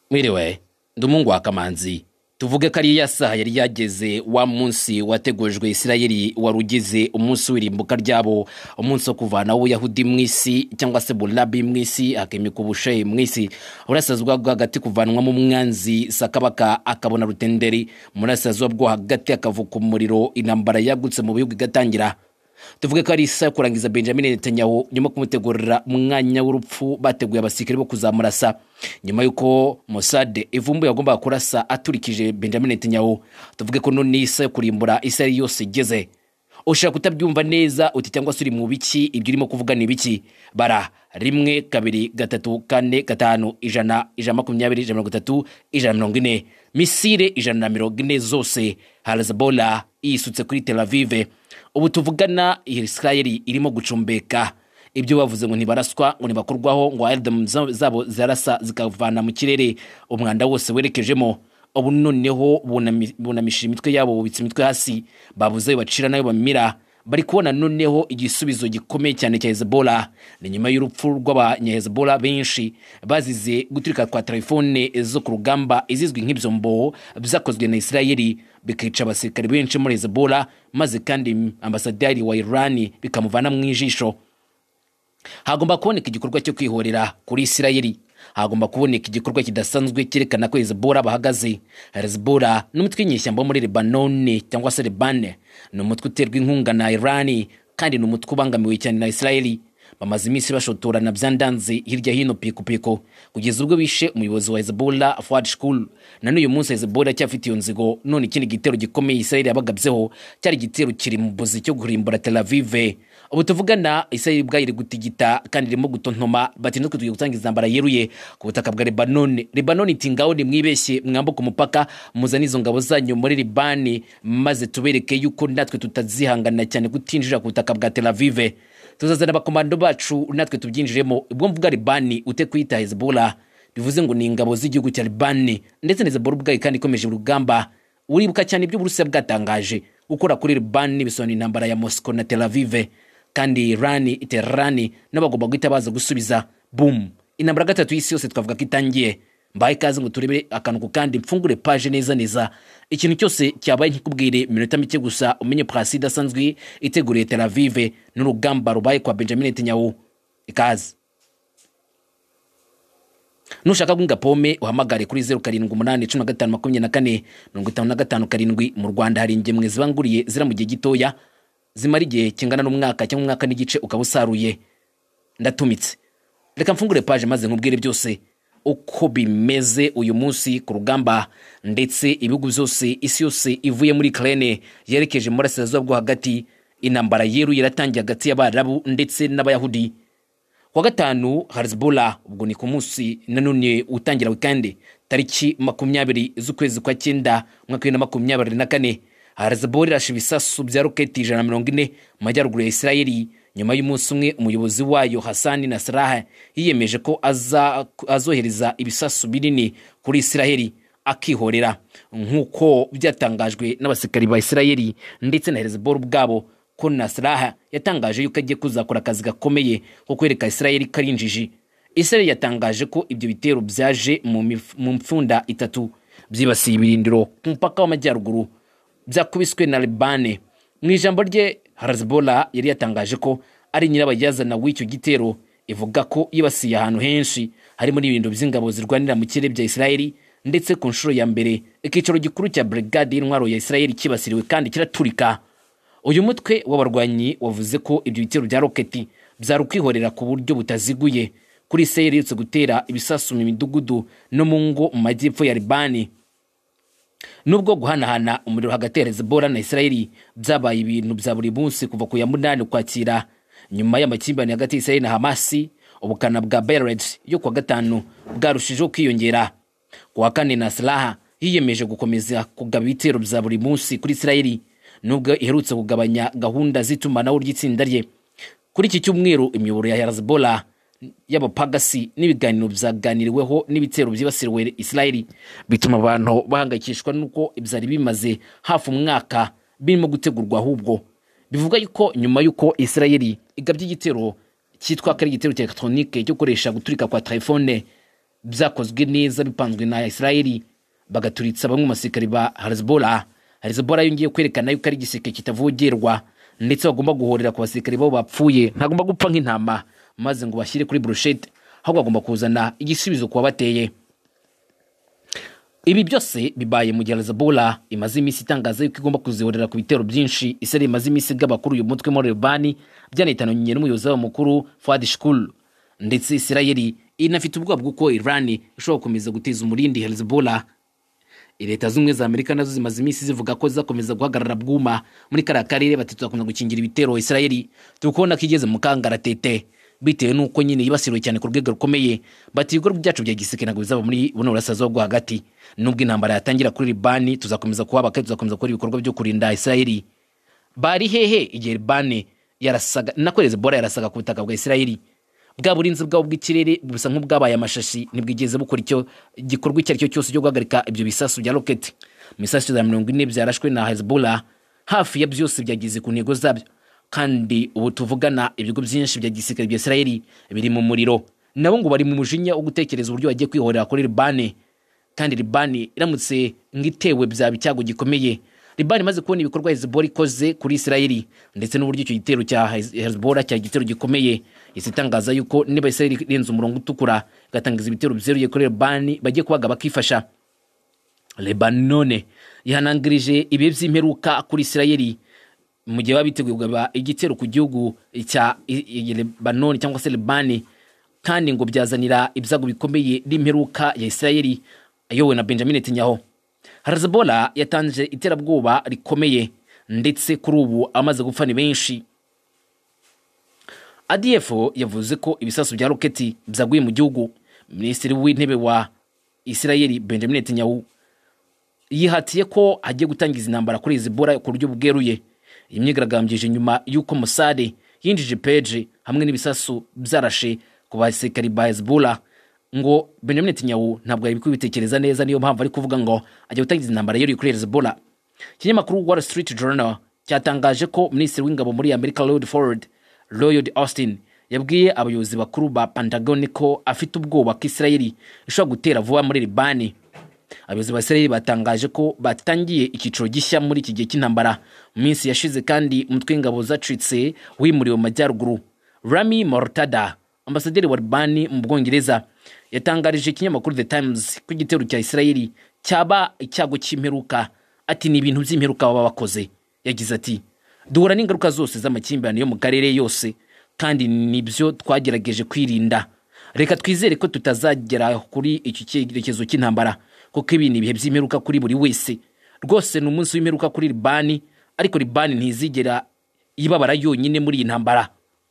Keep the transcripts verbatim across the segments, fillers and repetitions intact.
Mwiriwe, ndumungu wa Kamanzi. Tuvuge ko ari ya saha yari yageze wa munsi wategujwe Isirayeli warugize umunsi w'irimbuka ryabo, umunsi wo kuvana Ubuyahudi mw'isi cyangwa se Bulabi mw'isi akimika ubushehe mw'isi. Urasazwa bwo hagati kuvanwa mu mwanzi Sakabaka akabona Rutenderi, murasazwa bwo hagati akavuka umuriro, intambara yagutse mu bihugu igatangira. Tuvuge ko ari isa kurangiza Benjamin Netanyahu nyuma kumutegurira umwanya w'urupfu bateguye abasikiri bo kuzamurasa nyuma yuko Mossad ivumbuye agomba kurasa aturikije Benjamin Netanyahu. Tuvuge ko none isa kurimbura Isirayeli yose igeze. Ushaka kutabyumva neza uti cyangwa suri mu biki ibyo urimo kuvuga ni biki? Bara rimwe kabiri gatatu kane gatanu ijana ijana makumyabiri ijana mirongo itatu ijana mirongo ine misile ijana na mirongo ine zose Herzebolla isutse kuri Tel Aviv. Ubu tuvugana Isirayeli irimo gucumbeka ibyo bavuze ngo ntibaraswa ngo nibakorwaho ngo Adam zabo zarasa zikavana mu kirere umwanda wose werekejemo. Ubu noneho bunamishira imitwe yabo bubitse imitwe hasi babuze bacira nayo bamira. Bari kubona noneho igisubizo gikomeye cyane cya Herzebolla ni nyuma y'urupfu rw'abanya-Herzebolla benshi bazize guturika kwa telefone zo ku rugamba izizwi nk'ibyombo byakozwe na Isirayeli bikica abasirikare benshi muri Herzebolla, maze kandi ambasaderi wa Iran bikamuvana mu ijisho. Hagomba kuboneka igikorwa cyo kwihorera kuri Isirayeli, hagomba kuboneka igikorwa kidasanzwe cyerekana ko Herzebolla bahagaze. Herzebolla n'umutwe w'inyeshyamba muri Lebanon cyangwa se Lebane, ni umutwe uterwa inkunga na Iran kandi ni umutwe ubangamiwe cyane na Isirayeli. Bamaze iminsi bashotorana byandanze hirya hino pikupiko kugeza ubwo bishe umuyobozi wa Herzebolla Fuad Shukr. Na n'uyu munsi Herzebolla cyafite iyo nzigo. None ikindi gitero gikomeye Isirayeli yabagabyeho cyari gitero kiri mu buzi cyo kurimbura Tel Aviv. Ubu tuvugana Isirayeli bwayiri gutigita kandi irimo gutontoma bati no tugiye gutangiza intambara yeruye ku butaka bwa Lebanon. Lebanon itingaho ni mwibeshye mwambuka umupaka muzana izo ngabo zanyu muri Libani maze tubereke yuko natwe tutazihangana cyane gutinjira ku butaka bwa Tel Aviv. Tuzazana abakomando bacu natwe tubyinjiremo. Ubwo mvuga Libani ute kwita Herzebolla bivuze ngo ni ingabo z'igihugu cya Libani ndetse na Herzebolla ubwayo kandi ikomeje urugamba. Uribuka cyane ibyo Burusiya bwatangaje gukora kuri Libani bisobanura intambara ya Moscow na Tel Aviv, kandi Iran iterani n'abagomba guhita baza gusubiza. Boom, intambara gatatu y'isi yose twavuga ko itangiye. Mbaye kaze ngo turebe akantu kandi mfungure page neza neza ikintu cyose cyabaye nkikubwire minota mike gusa umenye place idasanzwe iteguriye Tel Aviv n'urugamba rubaye kwa Benjamin Netanyahu. Ikaze nushaka gunga pome uhamagare kuri zero karindwi umunani cumi na gatanu makumyabiri na kane mirongo itanu na gatanu karindwi. Mu Rwanda hari ingemwe zibanguriye zira mu gihe gitoya zimara igihe kingana n'umwaka cyangwa umwaka n'igice ukabusaruye. Ndatumitse reka mfungure page maze nkubwire byose uko bimeze uyu munsi ku rugamba, ndetse ibihugu byose isi yose ivuye muri Ukraine yerekeje muri Burasirazuba bwo hagati. Intambara yeruye iratangiye hagati y'Abarabu ndetse n'Abayahudi. Kwa gatanu Herzebolla, ubwo ni ku munsi nanone utangira weekend tariki makumyabiri z'ukwezi kwa cyenda mwaka wa makumyabiri na kane, Herzebolla irashe ibisasu bya roketi ijana na mirongo ine mu majyaruguru ya Isirayeli. Nyuma y'umunsi umwe umuyobozi wayo Hassan Nasrallah yiyemeje ko aza azohereza ibisasu binini kuri Isirayeli akihorera, nkuko byatangajwe n'abasikari ba Isirayeli ndetse na Herzebolla ubwabo ko Nasrallah yatangaje yuko agiye kuzakora akazi gakomeye ko kwereka Isirayeli karinjiji. Isirayeli yatangaje ko ibyo bitero byaje mu mfunda itatu byibasiye ibirindiro ku mupaka w'amajyaruguru byakubiswe na Libane. Mu ijambo rye Herzebolla yari yatangaje ko ari nyirabayazana w'icyo gitero, ivuga ko yibasiye ahantu henshi harimo n'ibintu by'ingabo zirwanira mu kirere bya Isirayeli, ndetse ku nshuro ya mbere ikicaro gikuru cya brigade y'intwaro ya Isirayeli kibasiriwe kandi kiraturika. Uyu mutwe w'abarwanyi wavuze ko ibyo bitero bya roketi byarukwihorera ku buryo butaziguye kuri Isirayeli yose gutera ibisasu mu midugudu no mu ngo mu majyepfo ya Libani. Nubwo guhanahana umuriro hagati ya Herzebolla na Isirayeli byabaye ibintu bya buri munsi kuva ku ya munani kwakira nyuma y'amakimbirane hagati y'Isirayeli na Hamas, ubukana bwa Beirut yo kwa gatanu bwarushijeho kwiyongera. Kwa kane Nasrallah yiyemeje gukomeza kugaba ibitero bya buri munsi kuri Isirayeli nubwo iherutse kugabanya gahunda z'itumanaho ry'itsinda rye. Kuri iki cyumweru imiyoboro ya Herzebolla y'abapagasi n'ibiganiro byaganiriweho n'ibitero byibasiriwe Isirayeli bituma abantu bahangayikishwa nuko ibyari bimaze hafi umwaka birimo gutegurwa. Ahubwo bivuga yuko nyuma yuko Isirayeli igabye igitero cyitwa kari igitero cya electronique cyo koresha guturika kwa telefone byakozwe neza bipanzwe na Israeli bagaturitsa bamwe mu basirikare ba Herzebolla. Herzebolla yongeye kwerekana yuko ari igiseke kitavogerwa ndetse bagomba guhorera ku basirikare bo bapfuye, ntagomba gupfa nk'intama maze ngo bashyire kuri brushette, ahubwo bagomba kuzana igisubizo kuba bateye. Ibi byose bibaye mu gihe Herzebolla imaze iminsi itangaza yuko igomba kuzihorera ku bitero byinshi Israeli imaze iminsi bw'abakuru uyu mutwe muri Libani byanahitanye n'umuyobozi wabo mukuru Fuad Shukr. Ndetse Israeli inafite ubwoba bw'uko Iran ishobora gukomeza guteza umurindi Herzebolla. Leta z'ubumwe za Amerika nazo zimaze iminsi zivuga ko zizakomeza guhagarara bwuma muri kariya karere, bati tuzakomeza gukingira ibitero Israeli tukubona ko igeze mu kangaratete bitewe n'uko nyine yibasiriwe cyane ku rwego rukomeye. Bati ibikorwa byacu bya gisirikare ntabwo bizaba muri buno burasirazuba bwo hagati, nubwo intambara yatangira kuri Libani tuzakomeza kuhaba kandi tuzakomeza gukora ibikorwa byo kurinda Israeli. Bari hehe igihe Libani yarasaga nako Herzebolla yarasaga ku butaka bwa Israeli? Bwa burinzi bwabo bw'ikirere busa nk'ubwabaye amashashi nibwigeze bukora icyo gikorwa icyo aricyo cyose cyo guhagarika ibyo bisasu bya rocket. Misasu za mirongo ine byarashwe na Herzebolla, hafi ya byose byagize ku ntego zabyo, kandi ubu tuvugana ibigo byinshi bya gisirikare bya Israeli biri mu muriro. Nabo ngo bari mu mujinya wo gutekereza uburyo bagiye kwihorera kuri Libani, kandi Libani iramutse ngitewe byaba icyago gikomeye. Libani maze kubona ibikorwa Herzebolla ikoze kuri Israeli ndetse n'uburyo icyo gitero cya Herzebolla cya gitero gikomeye, isitangaza yuko niba Israeli irenze umurongo utukura gatangiza ibitero byeruye kuri Libani bagiye kubaga bakifasha. Lebanone yihanangirije ibihe by'imperuka kuri Israeli mu gihe babiteguye kugaba igitero ku gihugu cya Lebanone cyangwa se Libani, kandi ngo byazanira ibyago bikomeye n'imperuka ya Israeli ayowe na Benjamin Netanyahu. Herzebolla yatanze iterabwoba rikomeye ndetse kuri ubu amaze gupfa ni benshi. A D F yavuze ko ibisasu bya roketi byaguye mu gihugu. Minisitiri w'intebe wa Israeli Benjamin Netanyahu yihatiye ko agiye gutangiza intambara kuri Herzebolla ku buryo bweruye. Imyigaragambije nyuma y'uko Mossad yinjije page hamwe n'ibisasu byarashe ku basirikari ba Herzebolla, ngo Benjamin Netanyahu ntabwo ari kubitekereza neza, niyo mpamvu ari kuvuga ngo agiye gutangiza intambara yari kuri Herzebolla. Ikinyamakuru Wall Street Journal cyatangaje ko Minisitiri w'ingabo muri Amerika Lloyd Ford Lloyd Austin yabwiye abayobozi bakuru ba Pentagon ko afite ubwoba ko Israeli ishobora gutera vuba muri Libani. Abayobozi ba Israeli batangaje ko batangiye ikiciro gishya muri iki gihe cy'intambara mu minsi yashize, kandi umutwe w'ingabo za Twitswe wimuriwe mu majyaruguru. Rami Mortada, ambasaderi wa Libani mu Bwongereza, yatangarije ikinyamakuru The Times ko igitero cya Israeli cyaba icyago cy'imperuka. Ati ni ibintu by'imperuka baba bakoze. Yagize ati duhura n'ingaruka zose z'amakimbirane yo mu karere yose, kandi nibyo twagerageje kwirinda. Reka twizere ko tutazagera kuri iki cyerekezo cy'intambara, kuko ibi ni ibihe by'imperuka kuri buri wese. Rwose ni umunsi w'imperuka kuri Libani, ariko Libani ntizigera yibabara yonyine muri iyi ntambara.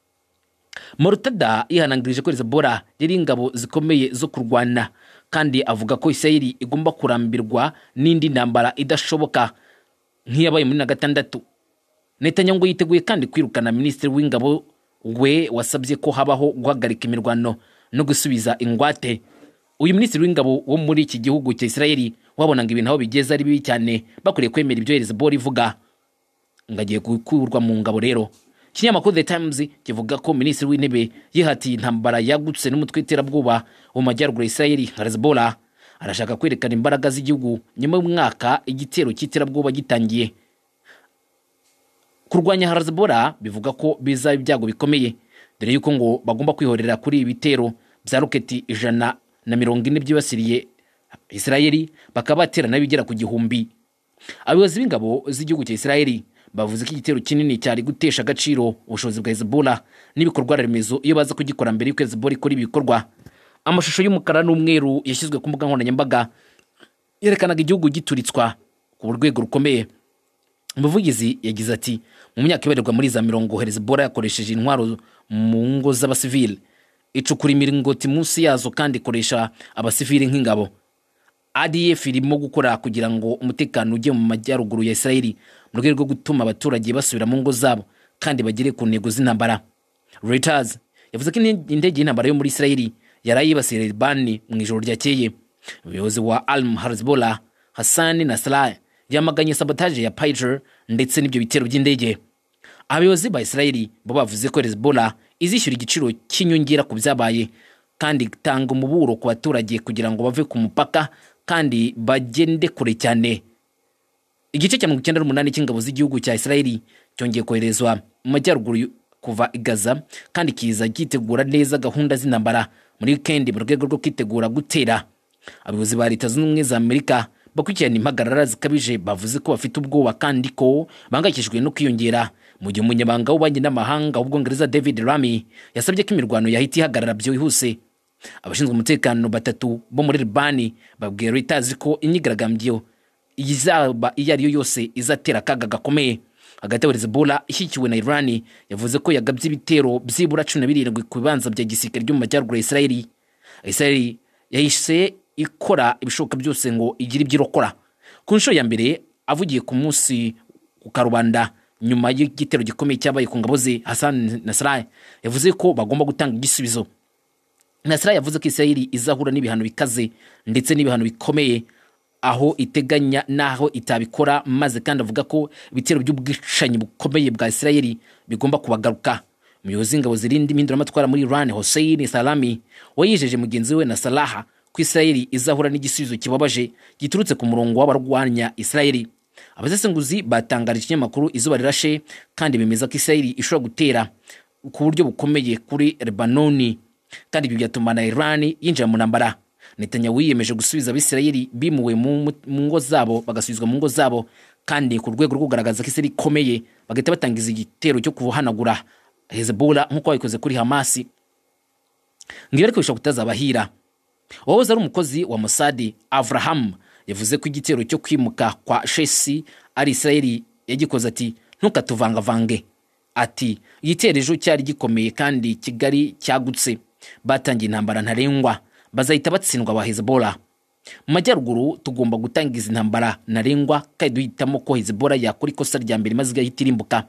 Mortada yihanangirije ko Herzebolla yari ingabo zikomeye zo kurwana, kandi avuga ko Israeli igomba kurambirwa n'indi ntambara idashoboka nk'iyabaye muri na gatandatu. Netanyahu yiteguye kandi kwirukana minisitiri w'ingabo we wasabye ko habaho guhagarika imirwano no gusubiza ingwate. Uyu minisitiri w'ingabo wo muri iki gihugu cya Israeli wabonanga ibintu aho bigeze ari bibi cyane, bakuriye kwemera ibyo Herzebolla ivuga, ngagiye gukurwa mu ngabo. Rero ikinyamakuru The Times kivuga ko minisitiri w'intebe yihatiye intambara yagutse n'umutwe w'iterabwoba wo mu majyaruguru Israeli. Herzebolla arashaka kwerekana imbaraga z'igihugu nyuma y'umwaka igitero cy'iterabwoba gitangiye. Kurwanya Herzebolla bivuga ko biza ibyago bikomeye, dore yuko ngo bagomba kwihorera kuri ibitero bya roketi ijana na mirongo ine byibasiriye Israeli, bakaba batera nabigera ku gihumbi. Abayobozi b'ingabo z'igihugu cya Israeli bavuze ko igitero kinini cyari gutesha agaciro ubushobozi bwa Herzebolla n'ibikorwa remezo iyo baza kugikora mbere y'uko Herzebolla ikora ibikorwa. Amashusho y'umukara n'umweru yashyizwe ku mbuga nkoranyambaga yerekanaga igihugu gituritswa ku rwego rukomeye. Umuvugizi yagize ati mu myaka ibarirwa muri za mirongo Herzebolla yakoresheje intwaro mu ngo z'abasivili, icukura imiringoti munsi yazo kandi ikoresha abasivili nk'ingabo. A D F irimo gukora kugira ngo umutekano ujye mu majyaruguru ya Israeli mu rwego rwo gutuma abaturage basubira mu ngo zabo kandi bagire ku ntego z'intambara. Reuters yavuze ko indege y'intambara yo muri Israeli yarayibasiye Libani mu ijoro ryakeye. Umuyobozi wa Al Herzebolla Hassan Nasrallah yamaganye sabotage ya Pager ndetse n'ibyo bitero by'indege. Abayobozi ba Israeli bo bavuze ko Herzebolla izishyura igiciro cy'inyongera ku byabaye kandi tanga umuburo ku baturage kugira ngo bave ku mupaka kandi bagende kure cyane. Igice cya mirongo icyenda n'umunani cy'ingabo z'igihugu cya Israeli cyongeye koherezwa mu majyaruguru kuva i Gaza kandi kiza gitegura neza gahunda z'intambara muri weekend mu rwego rwo kwitegura gutera. Abayobozi ba Leta Zunze Ubumwe za Amerika bakurikirana impagarara zikabije bavuze ko bafite ubwoba kandi ko bangakishijwe no kwiyongera, mu gihe umunyamabanga w'ububanyi n'amahanga w'Ubwongereza David Lammy yasabye ko imirwano yahita ihagarara byihuse. Abashinzwe umutekano batatu bo muri Libani babwiye Reuters ko imyigaragambyo izaba iyo ari yo yose izatera akaga gakomeye. Hagati ya Herzebolla ishyikiwe na Iran yavuze ko yagabye ibitero byibura cumi na birindwi ku bibanza bya gisirikare byo mu majyaruguru ya Israeli. Israeli yahise ikora ibishoboka byose ngo igire ibyirokora. Ku nshuro ya mbere avugiye ku munsi ku karubanda nyuma y'igitero gikomeye cyabaye ku ngabo ze, Hassan Nasrallah yavuze ko bagomba gutanga igisubizo. Nasrallah yavuze ko Israeli izahura n'ibihano bikaze ndetse n'ibihano bikomeye aho iteganya naho itabikora, maze kandi avuga ko ibitero by'ubwicanyi bukomeye bwa Israeli bigomba kubagaruka. Umuyobozi w'ingabo zirindi impinduramatwara muri Iran Hossein Salami wayijeje mugenzi we Nasrallah ko Israeli izahura n'igisubizo kibabaje giturutse ku murongo w'abarwanya Israeli. Abasesenguzi batangarije ikinyamakuru Izuba Rirashe kandi bemeza ko Israeli ishobora gutera ku buryo bukomeye kuri Lebanoni, kandi ibyo byatuma na Iran yinjira mu ntambara. Netanyahu yiyemeje gusubiza Abisirayeli bimuwe mu ngo zabo bagasubizwa mu ngo zabo, kandi ku rwego rwo kugaragaza ko Israeli ikomeye bagahita batangiza igitero cyo kuhanagura Herzebolla nk'uko babikoze kuri Hamas. Ngira ariko bishobora kutazabahira. Wahoze ari umukozi wa Mossad Avraham yavuze ko igitero cyo kwimuka kwa Shesi ari Israeli yagikoze ati ntukatuvangavange. Ati igitero ejo cyari gikomeye kandi Kigali cyagutse, batangiye intambara ntarengwa, bazahita batsindwa ba Herzebolla. Mu majyaruguru tugomba gutangiza intambara ntarengwa kandi duhitamo ko Herzebolla yakora ikosa rya mbere maze igahita irimbuka.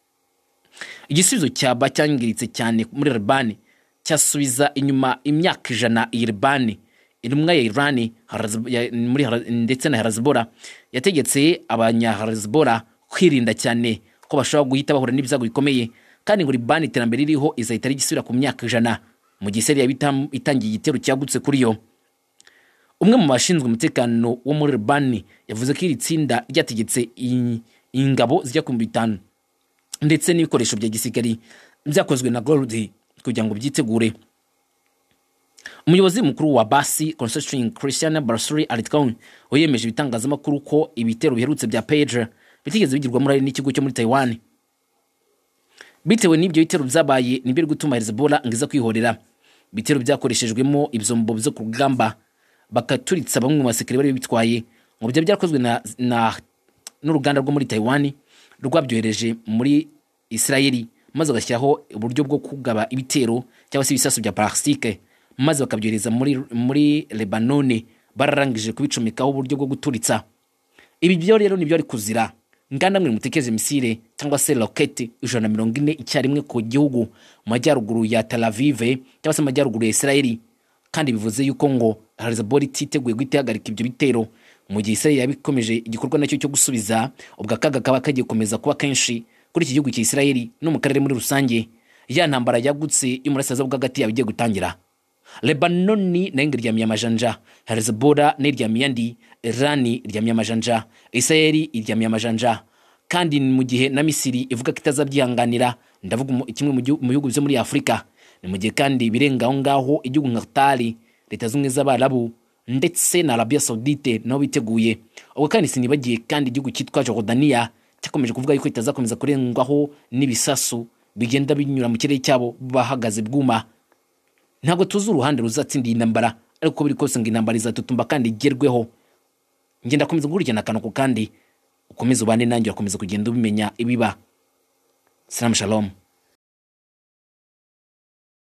Igisubizo cyaba cyangiritse cyane muri Libani cyasubiza inyuma imyaka ijana i Libani. Intumwa ya Iran muri ndetse na Herzebolla yategetse abanya Herzebolla kwirinda cyane ko bashobora guhita bahura n'ibyago bikomeye, kandi ngo Libani iterambere ririho izahita rigisubira ku myaka ijana mu gihe Israeli itangiye igitero cyagutse kuri yo. Umwe mu bashinzwe umutekano wo muri Libani yavuze ko iri tsinda ryategetse ingabo zijya ku bitanu ndetse n'ibikoresho bya gisirikare byakozwe na Gold kugira ngo byitegure. Umuyobozi mukuru wa Basi Constitution Christian Barsuri Alitcon weyemeje ibitangazamakuru ko ibitero biherutse bya Page bitigeze bigirwa muri n'ikigo cyo muri Taiwan. Bitewe n'ibyo bitero byabaye nibyo gutuma Herzebolla ngiza kwihorera. Bitero byakoreshejwemo ibyombo byo ku rugamba bakaturitsa bamwe mu basekere bari bitwaye ngo bya byakozwe na, na n'uruganda rwo muri Taiwan rwabyohereje muri Israeli, maze bagashyiraho uburyo bwo kugaba ibitero cyangwa se ibisasu bya plastique, maze bakabyohereza muri muri Lebanone bararangije kubicomekaho uburyo bwo guturitsa. Ibi byo rero nibyo ari kuzira. Nganda mwe mutekereje misile cyangwa se rocket ijana na mirongo ine icyarimwe ku gihugu mu majyaruguru ya Tel Aviv cyangwa se majyaruguru ya Israeli, kandi bivuze yuko ngo Herzebolla ititeguye guhagarika ibyo bitero mu gihe Israeli yabikomeje igikorwa nacyo cyo gusubiza ubwo akaga kaba kagiye komeza kuba kenshi kuri iki gihugu cya Israeli no mu karere muri rusange. Ya ntambara yagutse y'umurasirazuba bw'agati yabigiye gutangira. Lebanoni na ingiriya amajanja, Herzebolla n'iryamiye andi, Iran iryamiye amajanja, Israeli iryamiye amajanja, kandi mu gihe na Misiri ivuga ko itazabyihanganira. Ndavuga kimwe mu bihugu byo muri Afrika. Ni mu gihe kandi birenga aho ngaho igihugu nka Qatar, Leta Zunze z'Abarabu ndetse na Arabia Saudite nabo biteguye. Ubwo kandi sinibagiye kandi igihugu cyitwa Jordania cyakomeje kuvuga yuko itazakomeza kurengwaho n'ibisasu bigenda binyura mu kirere cyabo bahagaze bwuma. Ntabwo tuzi uruhande ruzatsinda intambara, ariko biri kose ngo intambara izatutumba kandi igerweho. Ngenda komeza gukurikirana akantu kandi ukomeza ubane nanjye, ukomeza kugenda ubimenya ibiba. Salam shalom.